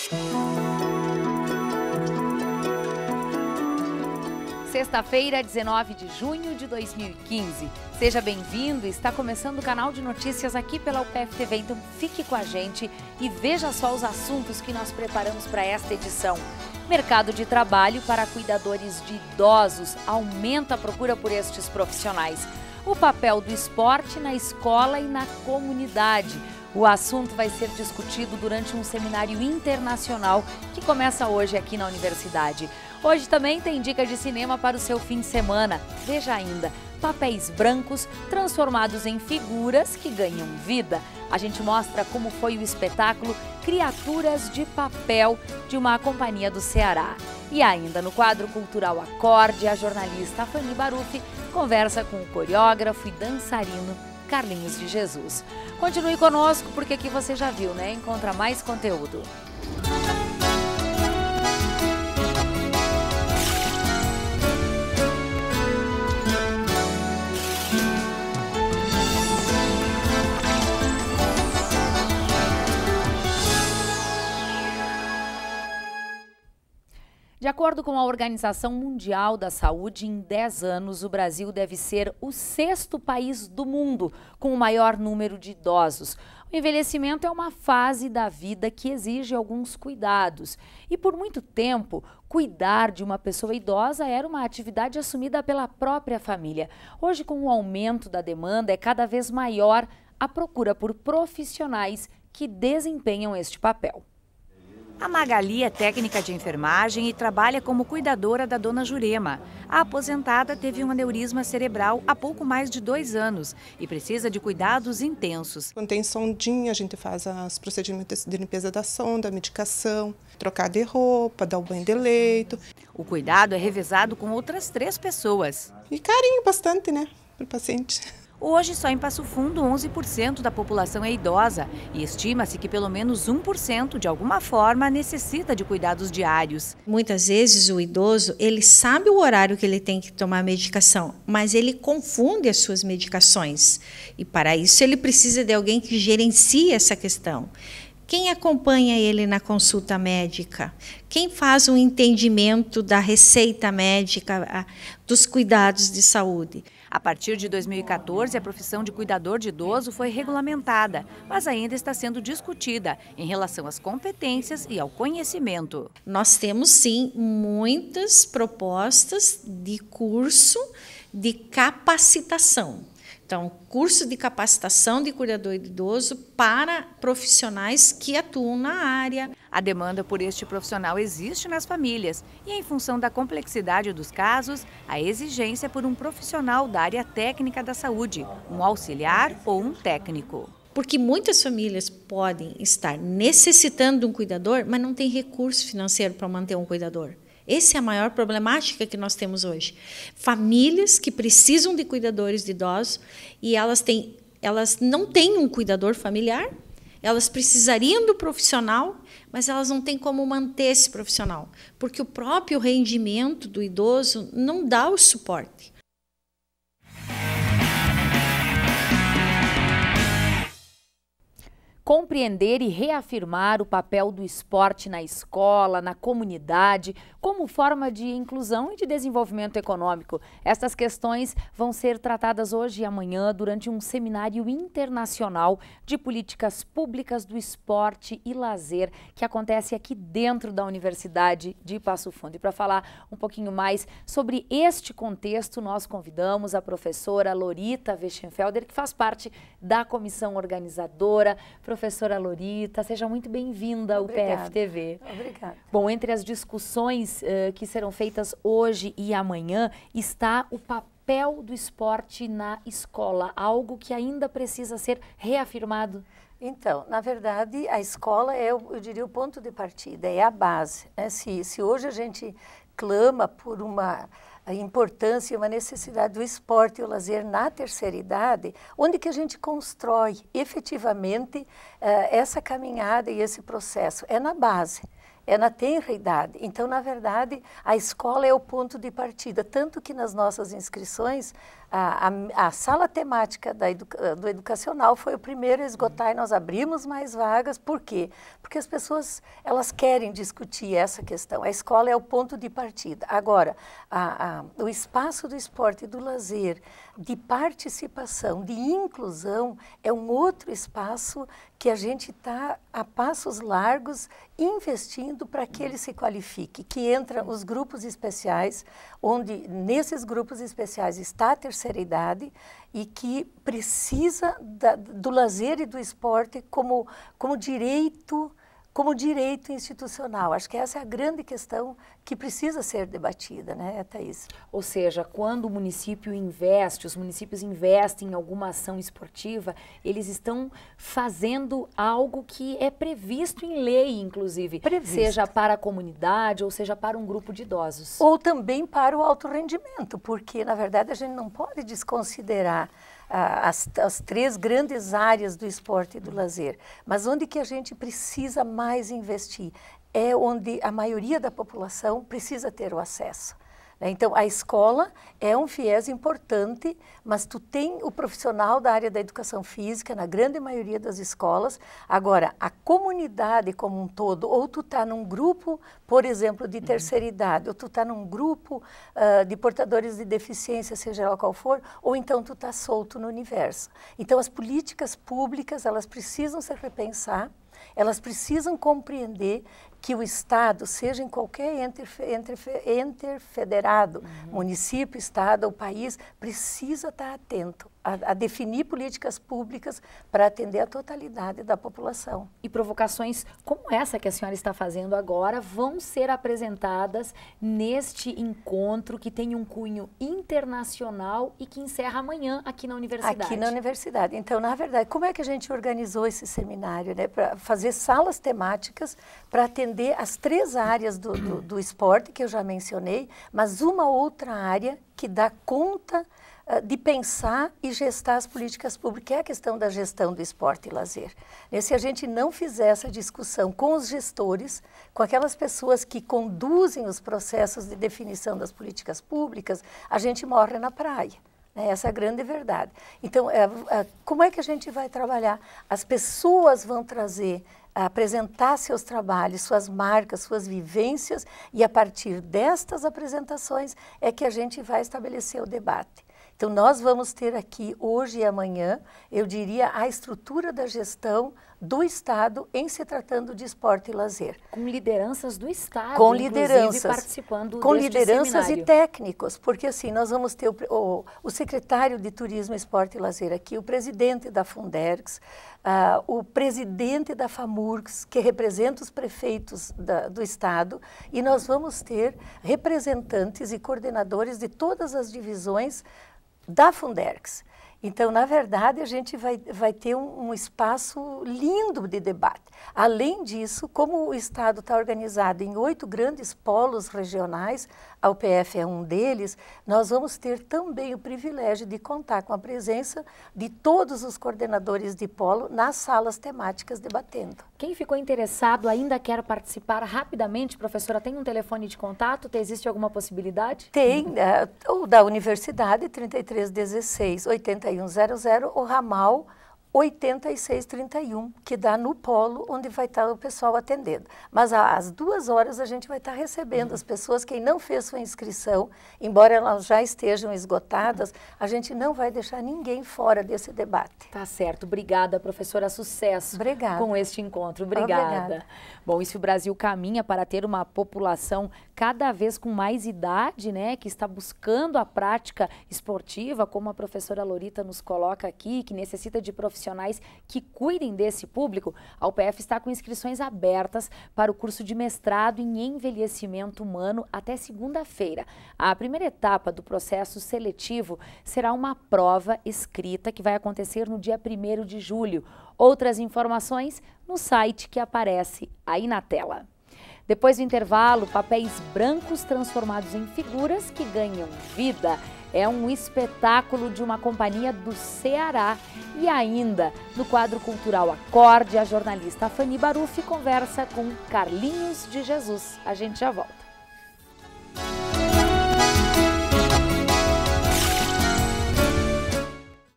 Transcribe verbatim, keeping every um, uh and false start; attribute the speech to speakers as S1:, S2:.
S1: Sexta-feira, dezenove de junho de dois mil e quinze. Seja bem-vindo, está começando o canal de notícias aqui pela U P F T V, então fique com a gente e veja só os assuntos que nós preparamos para esta edição. Mercado de trabalho para cuidadores de idosos, aumenta a procura por estes profissionais. O papel do esporte na escola e na comunidade. O assunto vai ser discutido durante um seminário internacional que começa hoje aqui na universidade. Hoje também tem dica de cinema para o seu fim de semana. Veja ainda, papéis brancos transformados em figuras que ganham vida. A gente mostra como foi o espetáculo Criaturas de Papel, de uma companhia do Ceará. E ainda no quadro cultural Acorde, a jornalista Fanny Barufi conversa com o coreógrafo e dançarino Carlinhos de Jesus. Continue conosco porque aqui você já viu, né? Encontra mais conteúdo. De acordo com a Organização Mundial da Saúde, em dez anos o Brasil deve ser o sexto país do mundo com o maior número de idosos. O envelhecimento é uma fase da vida que exige alguns cuidados. E por muito tempo, cuidar de uma pessoa idosa era uma atividade assumida pela própria família. Hoje, com o aumento da demanda, é cada vez maior a procura por profissionais que desempenham este papel.
S2: A Magali é técnica de enfermagem e trabalha como cuidadora da dona Jurema. A aposentada teve um aneurisma cerebral há pouco mais de dois anos e precisa de cuidados intensos.
S3: Quando tem sondinha, a gente faz os procedimentos de limpeza da sonda, medicação, trocar de roupa, dar o banho de leito.
S2: O cuidado é revezado com outras três pessoas.
S3: E carinho bastante, né, para o paciente.
S2: Hoje, só em Passo Fundo, onze por cento da população é idosa e estima-se que pelo menos um por cento, de alguma forma, necessita de cuidados diários.
S4: Muitas vezes o idoso, ele sabe o horário que ele tem que tomar a medicação, mas ele confunde as suas medicações. E para isso ele precisa de alguém que gerencie essa questão. Quem acompanha ele na consulta médica? Quem faz um entendimento da receita médica, dos cuidados de saúde?
S2: A partir de dois mil e quatorze, a profissão de cuidador de idoso foi regulamentada, mas ainda está sendo discutida em relação às competências e ao conhecimento.
S4: Nós temos, sim, muitas propostas de curso de capacitação. Então, curso de capacitação de cuidador de idoso para profissionais que atuam na área.
S2: A demanda por este profissional existe nas famílias e, em função da complexidade dos casos, a exigência por um profissional da área técnica da saúde, um auxiliar ou um técnico.
S4: Porque muitas famílias podem estar necessitando de um cuidador, mas não tem recurso financeiro para manter um cuidador. Essa é a maior problemática que nós temos hoje. Famílias que precisam de cuidadores de idosos e elas, têm, elas não têm um cuidador familiar, elas precisariam do profissional, mas elas não têm como manter esse profissional, porque o próprio rendimento do idoso não dá o suporte.
S1: Compreender e reafirmar o papel do esporte na escola, na comunidade, como forma de inclusão e de desenvolvimento econômico. Estas questões vão ser tratadas hoje e amanhã durante um seminário internacional de políticas públicas do esporte e lazer que acontece aqui dentro da Universidade de Passo Fundo. E para falar um pouquinho mais sobre este contexto, nós convidamos a professora Lorita Weschenfelder, que faz parte da comissão organizadora. Professora Lorita, seja muito bem-vinda ao U P F T V.
S5: Obrigada.
S1: Bom, entre as discussões uh, que serão feitas hoje e amanhã está o papel do esporte na escola, algo que ainda precisa ser reafirmado.
S5: Então, na verdade, a escola é, eu diria, o ponto de partida, é a base. Né? Se, se hoje a gente clama por uma a importância e uma necessidade do esporte e o lazer na terceira idade, onde que a gente constrói efetivamente uh, essa caminhada e esse processo? É na base. é na tenra idade. Então, na verdade, a escola é o ponto de partida, tanto que nas nossas inscrições, a, a, a sala temática da educa, do educacional foi o primeiro a esgotar e nós abrimos mais vagas. Por quê? Porque as pessoas, elas querem discutir essa questão. A escola é o ponto de partida. Agora, a, a, o espaço do esporte e do lazer, de participação, de inclusão, é um outro espaço que a gente está a passos largos investindo para que ele se qualifique, que entram os grupos especiais, onde nesses grupos especiais está a terceira idade e que precisa da, do lazer e do esporte como, como direito como direito institucional. Acho que essa é a grande questão que precisa ser debatida, né, Thaís?
S1: Ou seja, quando o município investe, os municípios investem em alguma ação esportiva, eles estão fazendo algo que é previsto em lei, inclusive, previsto. Seja para a comunidade ou seja para um grupo de idosos.
S5: Ou também para o alto rendimento, porque, na verdade, a gente não pode desconsiderar As, as três grandes áreas do esporte e do lazer, mas onde que a gente precisa mais investir é onde a maioria da população precisa ter o acesso. Então, a escola é um viés importante, mas tu tem o profissional da área da educação física, na grande maioria das escolas. Agora, a comunidade como um todo, ou tu está num grupo, por exemplo, de terceira idade, ou tu está num grupo uh, de portadores de deficiência, seja ela qual for, ou então tu está solto no universo. Então, as políticas públicas, elas precisam se repensar, elas precisam compreender que o Estado, seja em qualquer ente, ente, ente federado, uhum. município, Estado ou país, precisa estar atento a, a definir políticas públicas para atender a totalidade da população.
S1: E provocações como essa que a senhora está fazendo agora vão ser apresentadas neste encontro que tem um cunho internacional e que encerra amanhã aqui na universidade.
S5: Aqui na universidade. Então, na verdade, como é que a gente organizou esse seminário, né? Para fazer salas temáticas para atender as três áreas do, do, do esporte, que eu já mencionei, mas uma outra área que dá conta uh, de pensar e gestar as políticas públicas, que é a questão da gestão do esporte e lazer. E se a gente não fizer essa discussão com os gestores, com aquelas pessoas que conduzem os processos de definição das políticas públicas, a gente morre na praia. Essa é a grande verdade. Então, é, é, como é que a gente vai trabalhar? As pessoas vão trazer, apresentar seus trabalhos, suas marcas, suas vivências, e a partir destas apresentações é que a gente vai estabelecer o debate. Então, nós vamos ter aqui, hoje e amanhã, eu diria, a estrutura da gestão do Estado em se tratando de esporte e lazer.
S1: Com lideranças do Estado,
S5: com lideranças,
S1: participando
S5: com
S1: deste
S5: lideranças
S1: seminário.
S5: E técnicos, porque assim, nós vamos ter o, o, o secretário de Turismo, Esporte e Lazer aqui, o presidente da Fundergs, uh, o presidente da FAMURGS, que representa os prefeitos da, do Estado, e nós vamos ter representantes e coordenadores de todas as divisões da Fundergs. Então, na verdade, a gente vai, vai ter um, um espaço lindo de debate. Além disso, como o Estado está organizado em oito grandes polos regionais, a U P F é um deles, nós vamos ter também o privilégio de contar com a presença de todos os coordenadores de polo nas salas temáticas debatendo.
S1: Quem ficou interessado ainda quer participar rapidamente, professora, tem um telefone de contato? Existe alguma possibilidade?
S5: Tem, uh, o da Universidade, trinta e três dezesseis, oitenta e um zero zero, o ramal oitenta e seis trinta e um, que dá no polo onde vai estar o pessoal atendendo. Mas às duas horas a gente vai estar recebendo as pessoas, quem não fez sua inscrição, embora elas já estejam esgotadas, a gente não vai deixar ninguém fora desse debate.
S1: Tá certo. Obrigada, professora. Sucesso
S5: Obrigada.
S1: Com este encontro. Obrigada. Obrigada. Bom, e se o Brasil caminha para ter uma população cada vez com mais idade, né, que está buscando a prática esportiva, como a professora Lorita nos coloca aqui, que necessita de profissionais que cuidem desse público, a U P F está com inscrições abertas para o curso de mestrado em envelhecimento humano até segunda-feira. A primeira etapa do processo seletivo será uma prova escrita que vai acontecer no dia primeiro de julho. Outras informações no site que aparece aí na tela. Depois do intervalo, papéis brancos transformados em figuras que ganham vida. é um espetáculo de uma companhia do Ceará. E ainda, no quadro cultural Acorde, a jornalista Fanny Baruffi conversa com Carlinhos de Jesus. A gente já volta.